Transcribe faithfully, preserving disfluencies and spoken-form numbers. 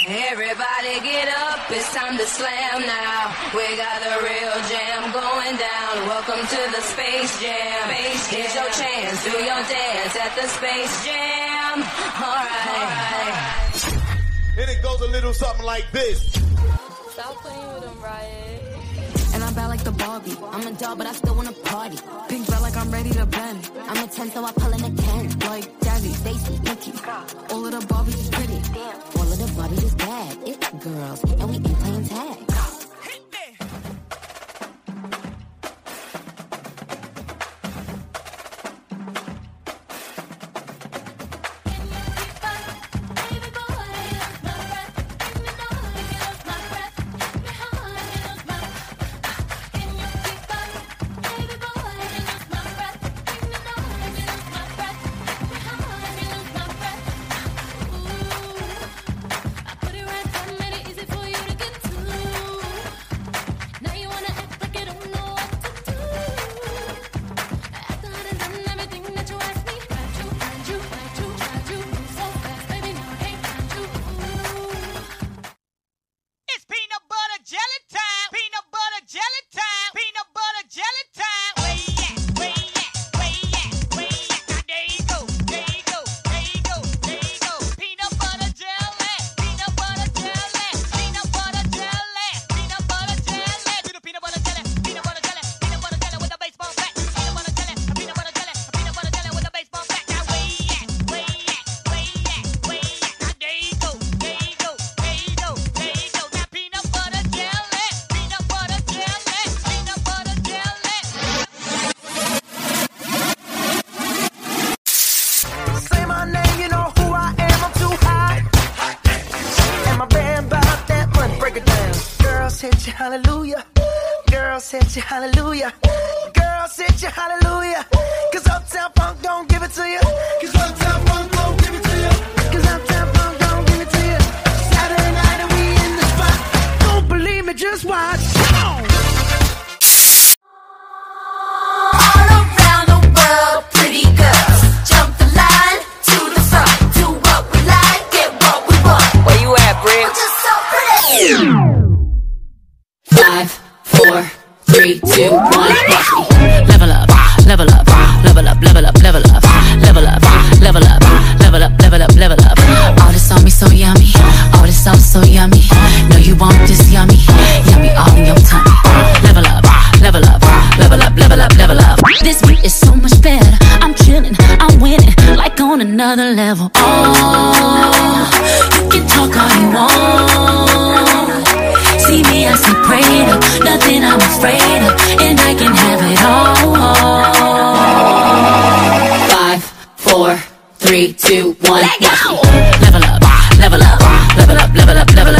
Everybody get up, it's time to slam now. We got the real jam going down. Welcome to the Space Jam. Here's your chance, do your dance at the Space Jam. Alright. Alright. And it goes a little something like this. Stop playing with them, Riot. And I'm bad like the Barbie. I'm a doll, but I still wanna party. Pink belt like I'm ready to bend. I'm a ten, so I pull in a can. Like Jazzy, Stacy, Nikki. All of the Barbies is pretty. All of the Barbies is bad. It's girls, and we ain't playing tag. Hallelujah, girls hit you, hallelujah. Girls hit you, hallelujah. Cause Uptown Funk don't give it to you. Cause Uptown Funk don't give it to you. Cause Uptown Funk don't give it to you. Saturday night and we in the spot. Don't believe me, just watch. All around the world, pretty girls. Jump the line to the front. Do what we like, get what we want. Where you at, Brie? We're just so pretty. Five, four, three, two, one, watch me. Level up, level up, level up, level up, level up, level up, level up, level up, level up, level up. All this on me so yummy, all this sauce so yummy. No, you want this yummy, yummy all in your tummy. Level up, level up, level up, level up, level up. This beat is so much better. I'm chilling, I'm winning, like on another level. Oh, you can talk all you want. See me, I see prayed up, nothing I'm afraid of, and I can have it all. Five, four, three, two, one, let's go. Level up, level up, level up, level up, level up.